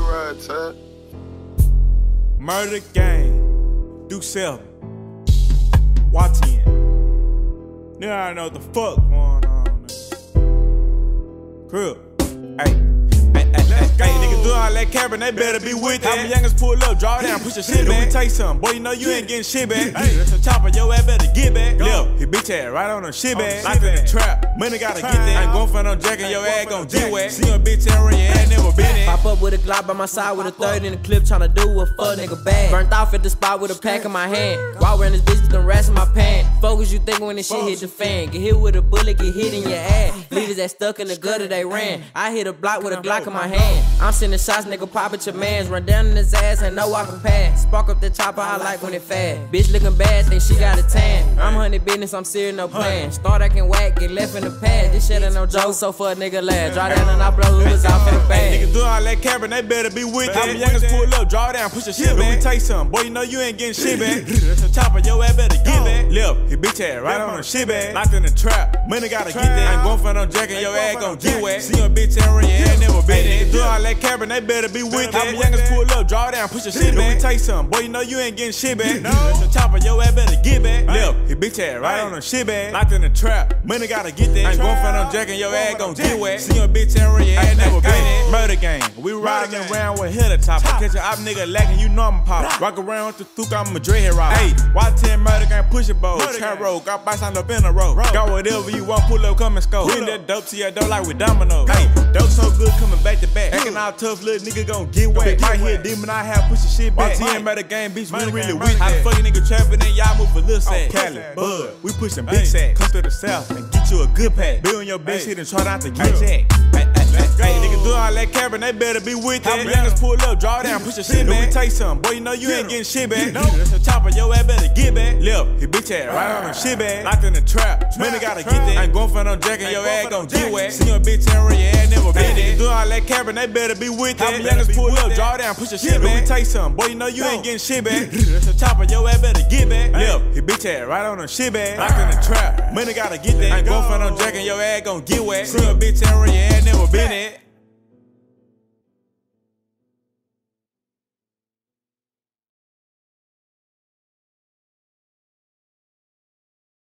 ride, Tad. Murder gang, do 7, YTN. Nigga, I know what the fuck going on, man. Crib, hey. Hey, niggas do all that capping, they better be with that. How my youngest pull up, draw down, push your shit back. Let me tell you something, boy, you know you ain't getting shit back. Hey, that's a chopper, your ass better get back. Lil, his bitch ass right on the shit bag. Locked in the trap, money gotta get that. Ain't gon' find no jacket, your ass gon' get wet. See your bitch ass run your ass never been there. Pop up with a Glock by my side with a 30 in the clip, tryna do a fuck nigga bad. Burnt off at the spot with a pack in my hand. While wearing this bitch with them rats in my pants. Focus you think when this shit hit the fan. Get hit with a bullet, get hit in your ass. Leaders that stuck in the gutter, they ran. I hit a block with a Glock in my hand. I'm sending shots, nigga, pop at your mans. Run down in his ass, ain't no walking past. Spark up the chopper, I like when it fast. Bitch looking bad, think she got a tan. I'm HunnaBsn, I'm serious, no plan. Start acting whack, get left in the pad. This shit ain't no joke, so for a nigga laugh. Draw down and I blow who was out for the bag. Niggas do all that capping, they better be with that. How my youngest pull up, draw down, push your shit back. Let me tell you something, boy, you know you ain't getting shit back. That's a chopper, your ass better get back. Lil, his bitch ass right on the shit bag. Locked in the trap, money gotta get that. Ain't gon' find no jacket, your ass gon' get wet. See your bitch ass run your ass never been there. Niggas do all that capping, they better be with that. How my youngest pull up, draw down, push your shit back. Let me tell you something, boy, you know you ain't getting shit back. That's a chopper, your ass better get back. Lil, his bitch ass right on the shit bag. Locked in the trap, money gotta get that. Ain't gon' find no jacket, your ass gon' get wet. See your bitch ass run your ass never been there. Murder gang, we riding around with head top. I catch a op nigga lacking, you know I'm pop. Rock around with the thuke, I'm a dreadhead rock. Hey, YTN murder gang, push it bow. Turn road, got bites on up in a row. Got whatever you want, pull up, come and score. Bring that dope to your door like with dominoes. Hey, dope so good, coming back to back. Acting all tough, little nigga gon' get wet. Might hit demon, I have push the shit back. YTN murder gang, bitch, we really weak. How the fuck you nigga trapping and y'all move for little sack. Cali, Bud, we pushing big sack. Come to the south and get you a good pack. Be on your bitch shit and try not to get jacked. Hey, niggas do all that capping, they better be with that. How my youngest pull up, draw down, push your shit back. Let me tell you something, boy, you know you ain't getting shit back. That's a chopper, your ass better get back. Lil, his bitch ass right on the shit bag. Locked in the trap, money gotta get that. Ain't gon' find no jacket, your ass gon' get wet. See your bitch ass run your ass never been there. Niggas do all that capping, they better be with that. How my youngest pull up, draw down, push your shit back. Let me tell you something, boy, you know you ain't getting shit back. That's a chopper, your ass better get back. Lil, his bitch ass right on the shit bag. Locked in the trap, money gotta get that. Ain't gon' find no jacket, your ass gon' get wet. See your bitch ass run your ass never been